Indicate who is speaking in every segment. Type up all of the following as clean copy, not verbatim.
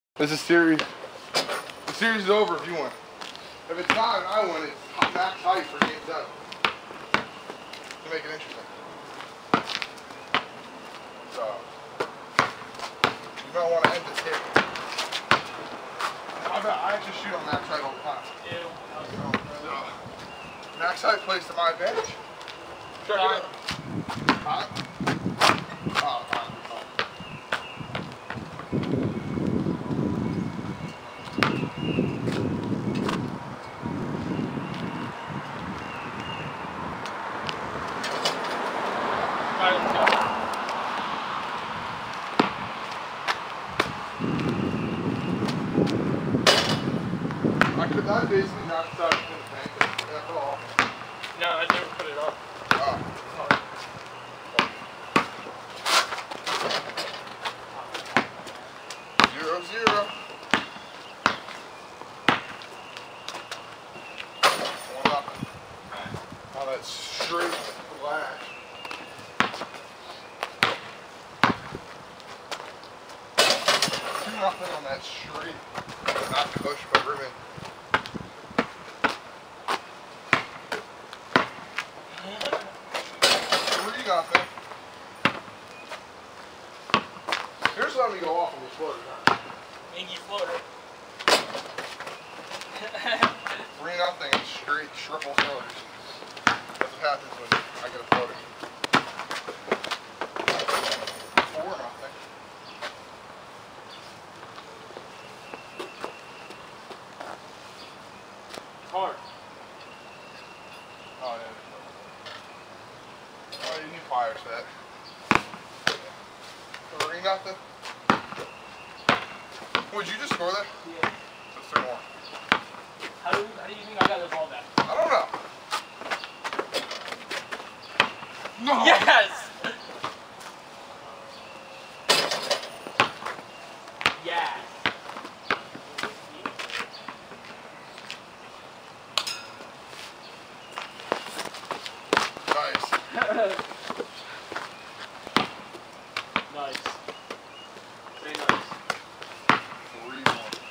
Speaker 1: This is series. The series is over if you win. If it's not and I win, it's max height for game 7. To make it interesting. So, you might want to end this here. I actually shoot on max height all the time. Ew. So, max height plays to my advantage. Check it out. Hot? Oh, fine. I basically knocked out in the tank. That's all.
Speaker 2: No, I never put it up.
Speaker 1: Oh. Sorry. 0-0. 1-0. Oh, that straight flash. 2-0 on that straight. Not push, but ribbon. 3-0. Here's letting me go off on this floater.
Speaker 2: Ingy floater.
Speaker 1: 3-0 and straight triple floaters. That's what happens when I get a floater. 4-0.
Speaker 2: Hard.
Speaker 1: Oh, yeah. Oh, you need fire set. 3-0. Would you just score that?
Speaker 2: Yeah.
Speaker 1: That's 3 more.
Speaker 2: How do you think I got this ball back?
Speaker 1: I don't know. No!
Speaker 2: Yes! Yes.
Speaker 1: Nice.
Speaker 2: Nice. Very nice.
Speaker 1: 3-1.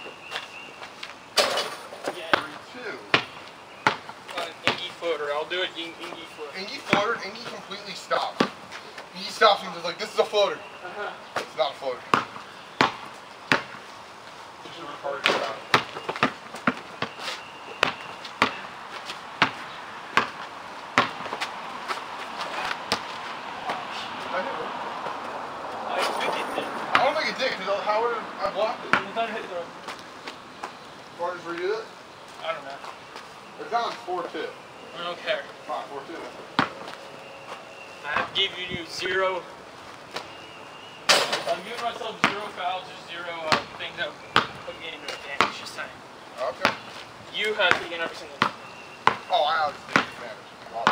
Speaker 2: Yeah.
Speaker 1: 3-2.
Speaker 2: Ingy floater. I'll do it. Ingy floater.
Speaker 1: Ingy floater, Ingy completely stops. Ingy stops and just like, this is a floater. It's not a floater. It's just a retarded shot. I don't think it did, because how would I blocked it?
Speaker 2: It's not hit throw.
Speaker 1: Or just redo it?
Speaker 2: I don't know.
Speaker 1: It's on 4-2.
Speaker 2: I don't care.
Speaker 1: Fine, 4-2.
Speaker 2: I have to give you 0. I'm giving myself 0 fouls or 0 things that put me into advantage this time.
Speaker 1: Okay.
Speaker 2: You have to get every single time.
Speaker 1: Oh, I obviously take advantage.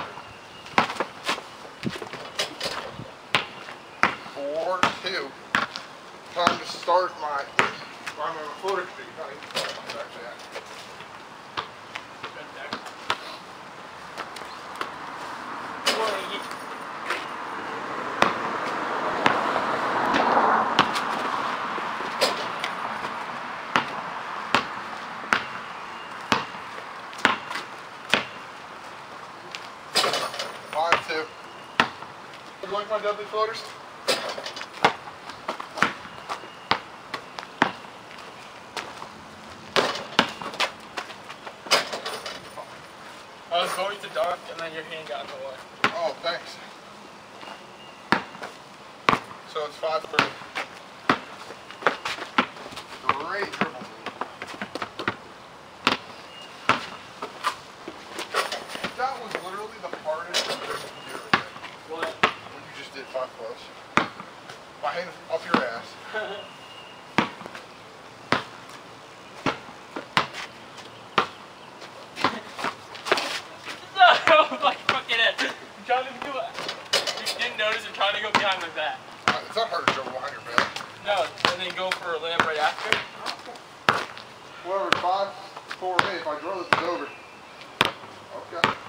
Speaker 1: 4-2. Time to start my floater streak. Not even start my actually. You like my Dudley floaters?
Speaker 2: I was going to dunk and then your hand got in the way.
Speaker 1: Oh, thanks. So it's 5-3. Great dribble. That was literally the hardest thing you do.
Speaker 2: What?
Speaker 1: When you just did 5 close. My hand up your ass.
Speaker 2: No, like fucking it. I'm trying to do it. You didn't notice I'm trying to go behind my back.
Speaker 1: It's not hard to dribble behind your back.
Speaker 2: No, and then go for a layup right after.
Speaker 1: Whatever, 5-4 me. If I draw this, it's over. Okay.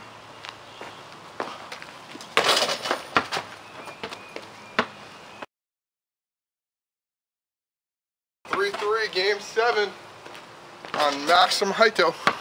Speaker 1: 3-3, game 7 on Maxim Haito.